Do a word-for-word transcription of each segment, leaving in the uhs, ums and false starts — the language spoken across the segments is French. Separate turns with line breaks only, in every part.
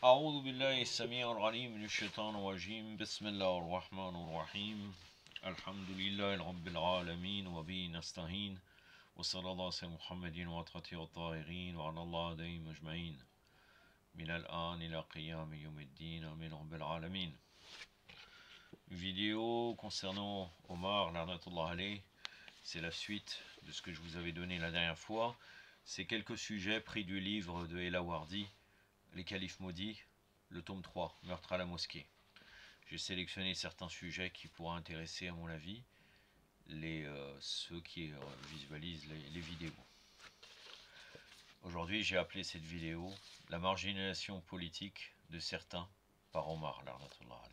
أعوذ بالله السميع العليم من الشيطان الرجيم بسم الله الرحمن الرحيم الحمد لله رب العالمين وبه نستعين وصلى الله على محمد وعلى الطاهرين وعلى الله دائم أجمعين من الآن إلى قيام يوم الدين آمين رب العالمين. Vidéo concernant Omar la'natullah alayh, c'est la suite de ce que je vous avais donné la dernière fois. C'est quelques sujets pris du livre de El-Awardi, Les Califes maudits, le tome trois, Meurtre à la mosquée. J'ai sélectionné certains sujets qui pourraient intéresser, à mon avis, les, euh, ceux qui euh, visualisent les, les vidéos. Aujourd'hui, j'ai appelé cette vidéo « La marginalisation politique de certains par Omar la'natullah alayh ».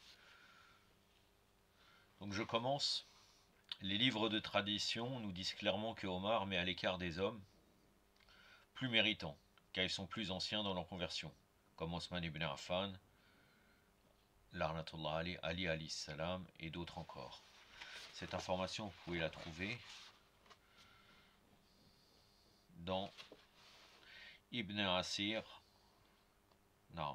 Donc je commence. Les livres de tradition nous disent clairement que Omar met à l'écart des hommes plus méritants, car ils sont plus anciens dans leur conversion, comme Osman ibn Affan, la'natullah alayh, Ali alayhi salam et d'autres encore. Cette information, vous pouvez la trouver dans Ibn Asir, non,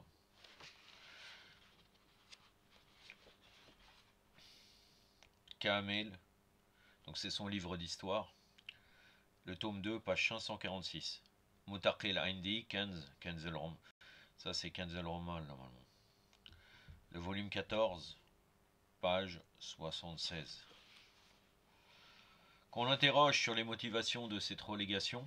Kamel, donc c'est son livre d'histoire, le tome deux, page cinq cent quarante-six. Mutaqi al-Indi, Kanz, Kanz al-Rum, ça c'est Kanz al-Rummal normalement. Le volume quatorze, page soixante-seize. Quand on l'interroge sur les motivations de cette relégation,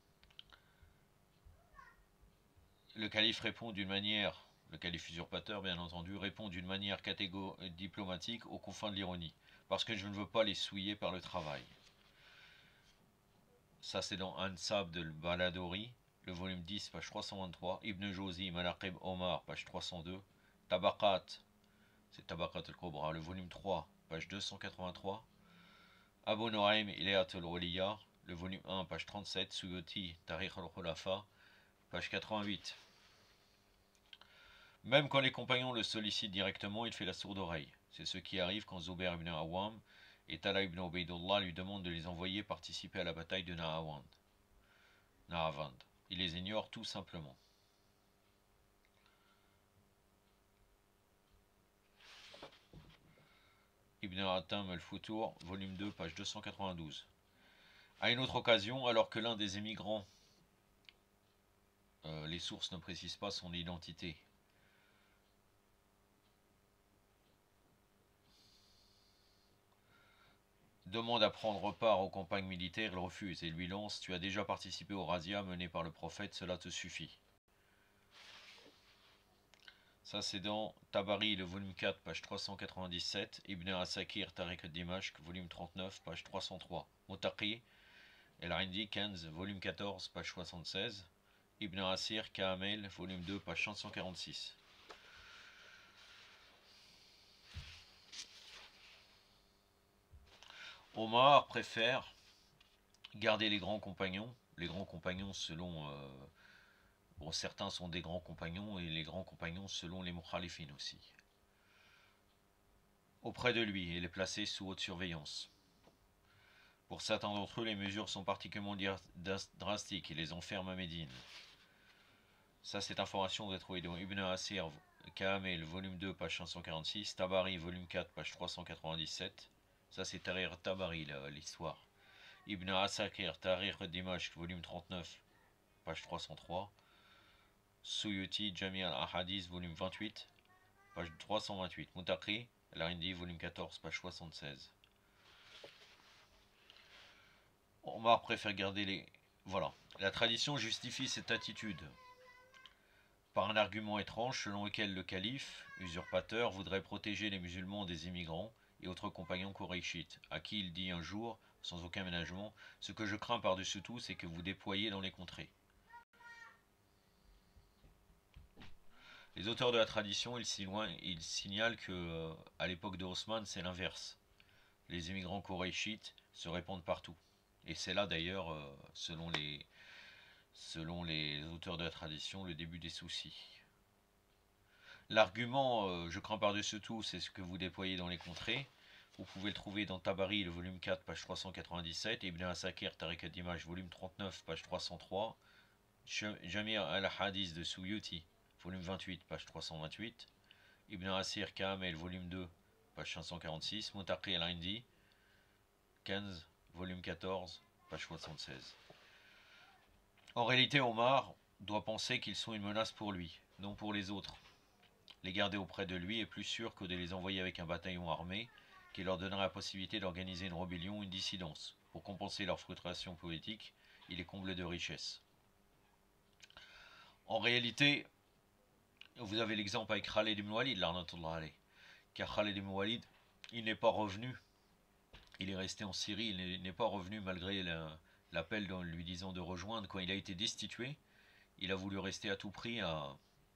le calife répond d'une manière, le calife usurpateur bien entendu, répond d'une manière catégorique diplomatique aux confins de l'ironie, parce que je ne veux pas les souiller par le travail. Ça c'est dans Ansab de Baladori, le volume dix, page trois cent vingt-trois, Ibn Jawzi, Manaqib Omar, page trois cent deux, Tabaqat, c'est Tabaqat al-Kubra, le volume trois, page deux cent quatre-vingt-trois, Abu Nu'aym Ilayat al-Waliya, le volume un, page trente-sept, Suyuti, Tariq al-Khulafa, page quatre-vingt-huit. Même quand les compagnons le sollicitent directement, il fait la sourde oreille. C'est ce qui arrive quand Zubair ibn Awam et Talha ibn Ubaydullah lui demandent de les envoyer participer à la bataille de Nahavand. Nahavand. Il les ignore tout simplement. Ibn Atam al-Futur, volume deux, page deux cent quatre-vingt-douze. À une autre occasion, alors que l'un des émigrants, euh, les sources ne précisent pas son identité, demande à prendre part aux campagnes militaires, il refuse et lui lance « Tu as déjà participé au razzia mené par le prophète, cela te suffit ». Ça c'est dans Tabari, le volume quatre, page trois cent quatre-vingt-dix-sept, Ibn Asakir, Tariq al-Dimashq, volume trente-neuf, page trois cent trois, Mutaqi, El-Indi, Kanz, volume quatorze, page soixante-seize, Ibn Asir, Kamel, volume deux, page cinq cent quarante-six. Omar préfère garder les grands compagnons, les grands compagnons selon... Euh, bon, certains sont des grands compagnons, et les grands compagnons selon les mukhalifines aussi, auprès de lui, et les placer sous haute surveillance. Pour certains d'entre eux, les mesures sont particulièrement drastiques, et les enferment à Médine. Ça, cette information, vous la trouvez dans Ibn Asir, Kamel, volume deux, page cinq cent quarante-six, Tabari, volume quatre, page trois cent quatre-vingt-dix-sept. Ça, c'est Tahrir Tabari, l'histoire. Ibn Asakir, Tahrir Dimashq, volume trente-neuf, page trois cent trois. Suyuti, Jami al-Ahadith, volume vingt-huit, page trois cent vingt-huit. Mutaqi, al-Indi, volume quatorze, page soixante-seize. Omar préfère garder les... Voilà. La tradition justifie cette attitude par un argument étrange selon lequel le calife, usurpateur, voudrait protéger les musulmans des immigrants et autres compagnons koraïchites, à qui il dit un jour, sans aucun ménagement, « Ce que je crains par-dessus tout, c'est que vous déployiez dans les contrées. » Les auteurs de la tradition, ils, ils signalent que euh, à l'époque de Osman, c'est l'inverse. Les immigrants koraïchites se répandent partout. Et c'est là d'ailleurs, euh, selon, les, selon les auteurs de la tradition, le début des soucis. L'argument euh, « je crains par-dessus tout », c'est ce que vous déployez dans les contrées. Vous pouvez le trouver dans Tabari, le volume quatre, page trois cent quatre-vingt-dix-sept, Ibn Asakir, Tariq al-Dimashq, volume trente-neuf, page trois cent trois, Jami' al-Hadith de Suyuti, volume vingt-huit, page trois cent vingt-huit. Ibn Asir Kamel, volume deux, page cinq cent quarante-six. Moutaqi al-Indi, quinze, volume quatorze, page soixante-seize. En réalité, Omar doit penser qu'ils sont une menace pour lui, non pour les autres. Les garder auprès de lui est plus sûr que de les envoyer avec un bataillon armé qui leur donnerait la possibilité d'organiser une rébellion ou une dissidence. Pour compenser leur frustration politique, il est comblé de richesses. En réalité, vous avez l'exemple avec Khalid ibn Walid, car Khalid ibn Walid, il n'est pas revenu, il est resté en Syrie, il n'est pas revenu malgré l'appel lui disant de rejoindre. Quand il a été destitué, il a voulu rester à tout prix à,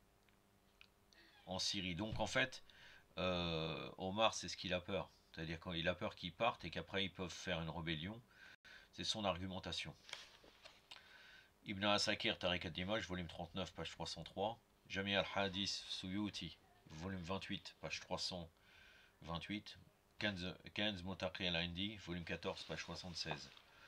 en Syrie. Donc en fait, euh, Omar, c'est ce qu'il a peur. C'est-à-dire qu'il a peur qu'ils partent et qu'après ils peuvent faire une rébellion. C'est son argumentation. Ibn Asakir, Tariq ad-Dimaj, volume trente-neuf, page trois cent trois. Jami al-Hadith, Suyuti, volume vingt-huit, page trois cent vingt-huit. quinze, Moutaqi al-Indi, volume quatorze, page soixante-seize.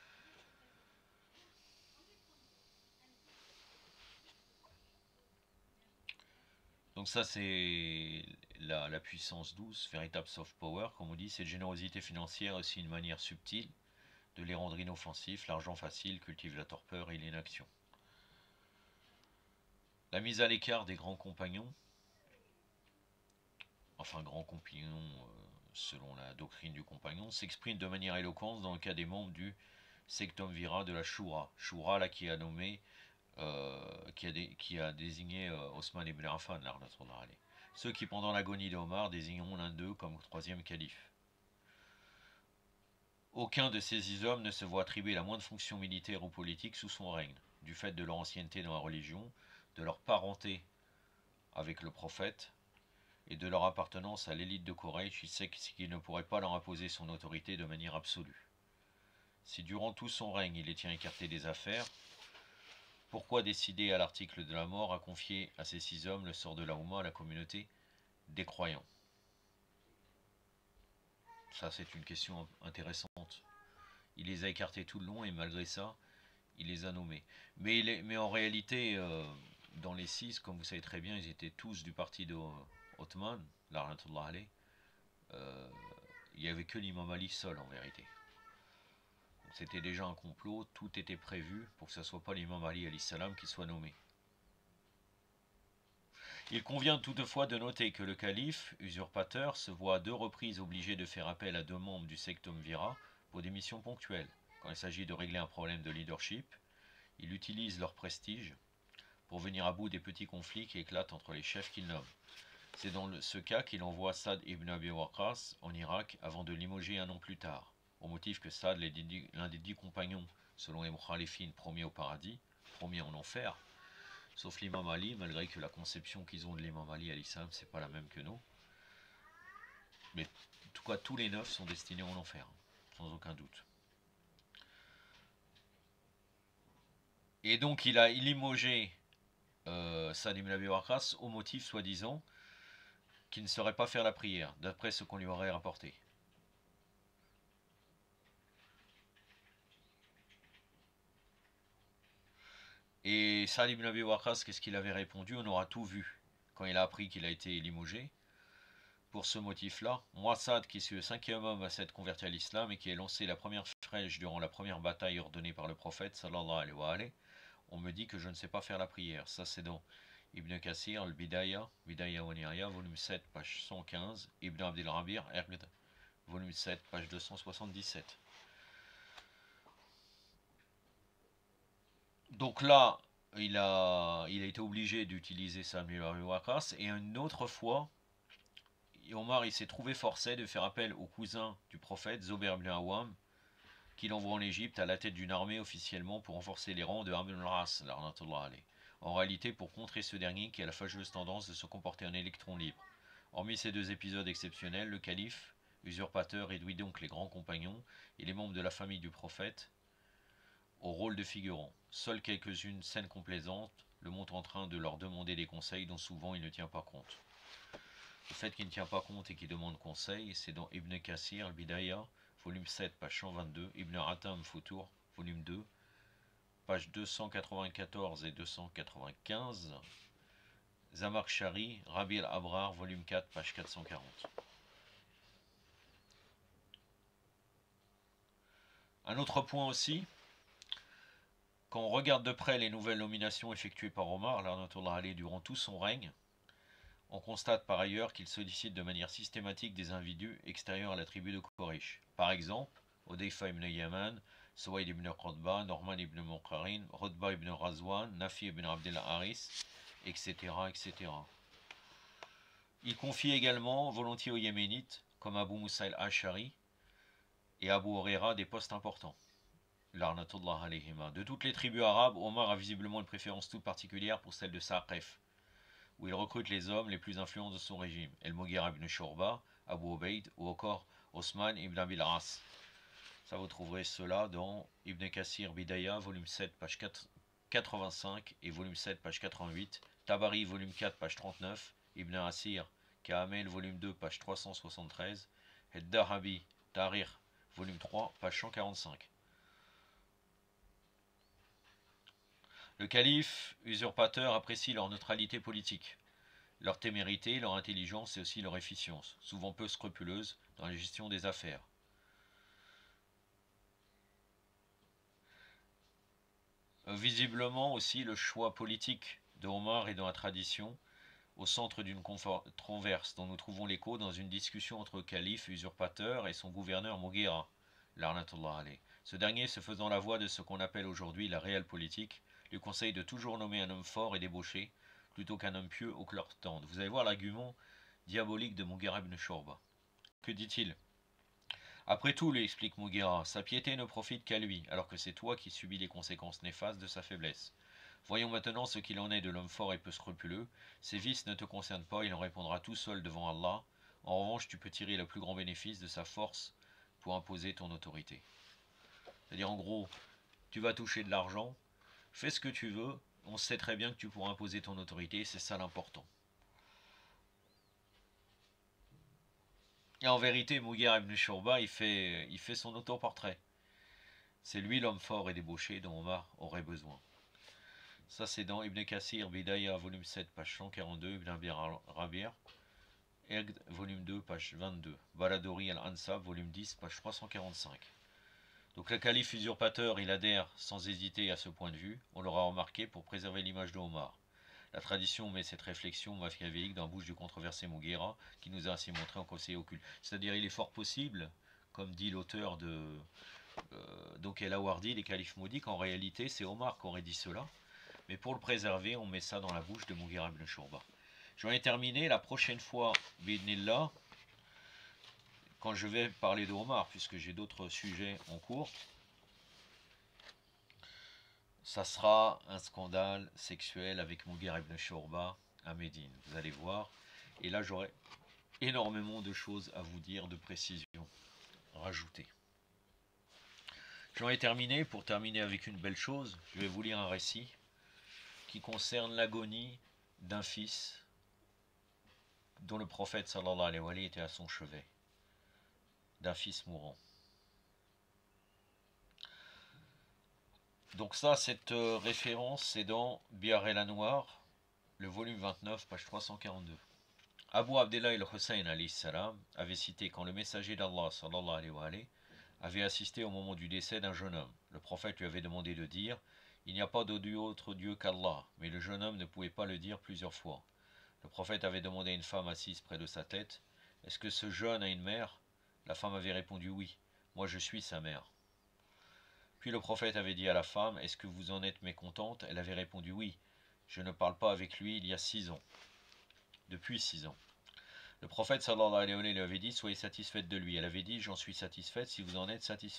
Donc ça c'est la, la puissance douce, véritable soft power, comme on dit. Cette générosité financière aussi une manière subtile de les rendre inoffensifs. L'argent facile cultive la torpeur et l'inaction. La mise à l'écart des grands compagnons, enfin grands compagnons euh, selon la doctrine du compagnon, s'exprime de manière éloquente dans le cas des membres du sectum vira de la Shura. Shura là qui a nommé, euh, qui, a dé, qui a désigné euh, Osman ibn Affan, ceux qui pendant l'agonie d'Omar désigneront l'un d'eux comme troisième calife. Aucun de ces hommes ne se voit attribuer la moindre fonction militaire ou politique sous son règne, du fait de leur ancienneté dans la religion, de leur parenté avec le prophète et de leur appartenance à l'élite de Quraysh. Il sait qu'il ne pourrait pas leur imposer son autorité de manière absolue. Si durant tout son règne il les tient écartés des affaires, pourquoi décider à l'article de la mort à confier à ces six hommes le sort de la Oumma, à la communauté des croyants? Ça c'est une question intéressante. Il les a écartés tout le long et malgré ça, il les a nommés. Mais, il est, mais en réalité, euh, dans les six, comme vous savez très bien, ils étaient tous du parti d'Othman, euh, il n'y avait que l'imam Ali seul en vérité. C'était déjà un complot, tout était prévu pour que ce ne soit pas l'imam Ali alayhi salam qui soit nommé. Il convient toutefois de noter que le calife, usurpateur, se voit à deux reprises obligé de faire appel à deux membres du sectum vira pour des missions ponctuelles. Quand il s'agit de régler un problème de leadership, il utilise leur prestige pour venir à bout des petits conflits qui éclatent entre les chefs qu'il nomme. C'est dans ce cas qu'il envoie Saad ibn Abi Waqqas en Irak avant de limoger un an plus tard, au motif que Saad, l'un des dix compagnons, selon les Mukhalifines, promis au paradis, promis en enfer, sauf l'imam Ali, malgré que la conception qu'ils ont de l'imam Ali à l'islam, c'est pas la même que nous. Mais en tout cas, tous les neuf sont destinés en enfer, sans aucun doute. Et donc il a limogé euh, Saad ibn Abi Waqqas au motif soi-disant qu'il ne saurait pas faire la prière, d'après ce qu'on lui aurait rapporté. Et Saad ibn Abi Waqqas, qu'est-ce qu'il avait répondu? On aura tout vu quand il a appris qu'il a été limogé. Pour ce motif-là, moi Saad, qui suis le cinquième homme à s'être converti à l'islam et qui a lancé la première flèche durant la première bataille ordonnée par le prophète, sallallahu alayhi wa alayhi, on me dit que je ne sais pas faire la prière. Ça c'est dans Ibn Kassir, al-Bidaya, Bidaya wa Nihaya, volume sept, page cent quinze, Ibn Abdel Rabir, Ergd, volume sept, page deux cent soixante-dix-sept. Donc là, il a, il a été obligé d'utiliser Samuel Waqqas, et une autre fois, Omar il s'est trouvé forcé de faire appel au cousin du prophète, Zobair ibn Awam, qu'il envoie en Égypte à la tête d'une armée officiellement pour renforcer les rangs de Amr al-As, en réalité pour contrer ce dernier qui a la fâcheuse tendance de se comporter en électron libre. Hormis ces deux épisodes exceptionnels, le calife, usurpateur, réduit donc les grands compagnons et les membres de la famille du prophète au rôle de figurants. Seules quelques-unes scènes complaisantes le montrent en train de leur demander des conseils dont souvent il ne tient pas compte. Le fait qu'il ne tient pas compte et qu'il demande conseil, c'est dans Ibn Kassir, al-Bidaya, volume sept, page cent vingt-deux, Ibn Atam Futur, volume deux, page deux cent quatre-vingt-quatorze et deux cent quatre-vingt-quinze, Zamakshari, Rabi al-Abrar, volume quatre, page quatre cent quarante. Un autre point aussi, quand on regarde de près les nouvelles nominations effectuées par Omar, l'Arnatullah Ali, durant tout son règne, on constate par ailleurs qu'il sollicite de manière systématique des individus extérieurs à la tribu de Quraysh. Par exemple, Odayfa ibn Yaman, Suwayd ibn Qutba, Norman ibn Muqarin, Rutba ibn Razwan, Nafi ibn Abdel Haris, et cetera, et cetera. Il confie également volontiers aux Yéménites, comme Abu Musa al-Ash'ari et Abu Huraira, des postes importants. L'arnatullah alayhima. De toutes les tribus arabes, Omar a visiblement une préférence toute particulière pour celle de Saqef, où il recrute les hommes les plus influents de son régime, El-Mughira ibn Shurba, Abu Ubaid ou encore Osman ibn Abil As. Ça, vous trouverez cela dans Ibn Kassir Bidaya, volume sept, page quatre-vingt-cinq et volume sept, page quatre-vingt-huit, Tabari, volume quatre, page trente-neuf, Ibn Asir, Kamel, volume deux, page trois cent soixante-treize, et Dahabi, Tahrir, volume trois, page cent quarante-cinq. Le calife usurpateur apprécie leur neutralité politique, leur témérité, leur intelligence et aussi leur efficience, souvent peu scrupuleuse dans la gestion des affaires. Visiblement aussi, le choix politique de Omar est dans la tradition, au centre d'une controverse dont nous trouvons l'écho dans une discussion entre le calife usurpateur et son gouverneur Mughira, l'Arnatullah alayh. Ce dernier, se faisant la voix de ce qu'on appelle aujourd'hui la réelle politique, lui conseille de toujours nommer un homme fort et débauché, plutôt qu'un homme pieux au cœur tendre. Vous allez voir l'argument diabolique de Mughira ibn Shurba. Que dit-il? Après tout, lui explique Mughira, sa piété ne profite qu'à lui, alors que c'est toi qui subis les conséquences néfastes de sa faiblesse. Voyons maintenant ce qu'il en est de l'homme fort et peu scrupuleux. Ses vices ne te concernent pas, il en répondra tout seul devant Allah. En revanche, tu peux tirer le plus grand bénéfice de sa force pour imposer ton autorité. C'est-à-dire, en gros, tu vas toucher de l'argent, fais ce que tu veux, on sait très bien que tu pourras imposer ton autorité, c'est ça l'important. Et en vérité, Mughira ibn Shurba, il fait, il fait son autoportrait. C'est lui l'homme fort et débauché dont Omar aurait besoin. Ça, c'est dans Ibn Kassir, Bidaya, volume sept, page cent quarante-deux, Ibn Abi Rabir, Egd, volume deux, page vingt-deux, Baladori al-Ansab, volume dix, page trois cent quarante-cinq. Donc le calife usurpateur, il adhère sans hésiter à ce point de vue, on l'aura remarqué, pour préserver l'image de Omar. La tradition met cette réflexion machiavélique dans la bouche du controversé Mughira, qui nous a ainsi montré en conseiller occulte. C'est-à-dire, il est fort possible, comme dit l'auteur de euh, donc El Awardi, les califes maudits, qu'en réalité c'est Omar qui aurait dit cela. Mais pour le préserver, on met ça dans la bouche de Mughira ibn Shurba. J'en ai terminé. La prochaine fois, bidnillah, quand je vais parler de Omar, puisque j'ai d'autres sujets en cours, ça sera un scandale sexuel avec Mughira ibn Shurba à Médine. Vous allez voir. Et là, j'aurai énormément de choses à vous dire, de précisions rajoutées. J'en ai terminé. Pour terminer avec une belle chose, je vais vous lire un récit qui concerne l'agonie d'un fils dont le prophète sallallahu alayhi wa sallam était à son chevet, d'un fils mourant. Donc ça, cette euh, référence, c'est dans Biyar el-Anwar, le volume vingt-neuf, page trois cent quarante-deux. Abu Abdullah el-Hussein alayhi salam avait cité quand le messager d'Allah sallallahu alayhi wa sallam avait assisté au moment du décès d'un jeune homme. Le prophète lui avait demandé de dire « Il n'y a pas d'autre Dieu qu'Allah », mais le jeune homme ne pouvait pas le dire plusieurs fois. Le prophète avait demandé à une femme assise près de sa tête « Est-ce que ce jeune a une mère ?» La femme avait répondu « Oui, moi je suis sa mère ». Puis le prophète avait dit à la femme « Est-ce que vous en êtes mécontente ?» Elle avait répondu « Oui, je ne parle pas avec lui il y a six ans. » Depuis six ans. Le prophète sallallahu alayhi wa sallam lui avait dit « Soyez satisfaite de lui ». Elle avait dit « J'en suis satisfaite si vous en êtes satisfait. »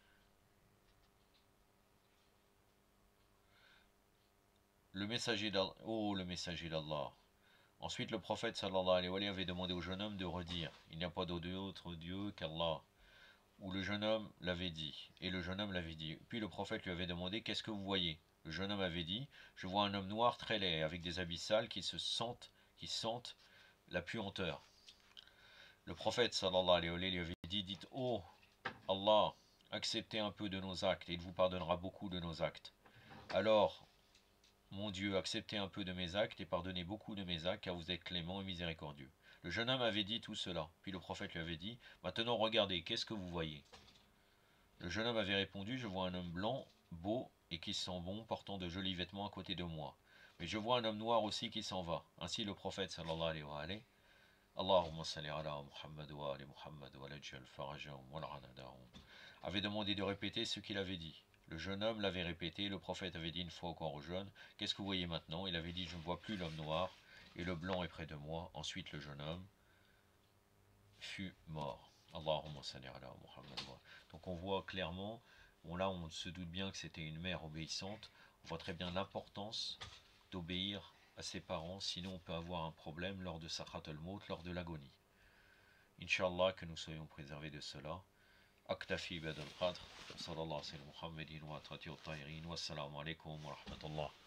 Le messager d'Allah, oh le messager d'Allah. Ensuite le prophète sallallahu alayhi wa sallam avait demandé au jeune homme de redire « Il n'y a pas d'autre Dieu qu'Allah ». Où le jeune homme l'avait dit, et le jeune homme l'avait dit. Puis le prophète lui avait demandé « Qu'est-ce que vous voyez ?» Le jeune homme avait dit « Je vois un homme noir très laid, avec des habits sales qui se sentent, qui sentent la puanteur. » Le prophète sallallahu alayhi wa sallam lui avait dit « Dites, oh Allah, acceptez un peu de nos actes, et il vous pardonnera beaucoup de nos actes. » Alors, Mon Dieu, acceptez un peu de mes actes et pardonnez beaucoup de mes actes, car vous êtes clément et miséricordieux. Le jeune homme avait dit tout cela. Puis le prophète lui avait dit, maintenant regardez, qu'est-ce que vous voyez? Le jeune homme avait répondu, je vois un homme blanc, beau et qui sent bon, portant de jolis vêtements à côté de moi. Mais je vois un homme noir aussi qui s'en va. Ainsi le prophète sallallahu alayhi wa alayhi, Allahumma salli ala Muhammad wa ali Muhammad wa lajjal farajahum wa la'anadahum, avait demandé de répéter ce qu'il avait dit. Le jeune homme l'avait répété, le prophète avait dit une fois encore au jeune, qu'est-ce que vous voyez maintenant? Il avait dit, je ne vois plus l'homme noir, et le blanc est près de moi. Ensuite le jeune homme fut mort. Allahumma salli ala Muhammad. Donc on voit clairement, bon là on se doute bien que c'était une mère obéissante, on voit très bien l'importance d'obéir à ses parents, sinon on peut avoir un problème lors de Sakhat al-Maut, lors de l'agonie. Inch'Allah que nous soyons préservés de cela. أكتفي بهذا القدر صلى الله عليه وسلم محمد وأطهر الطاهرين والسلام عليكم ورحمة الله.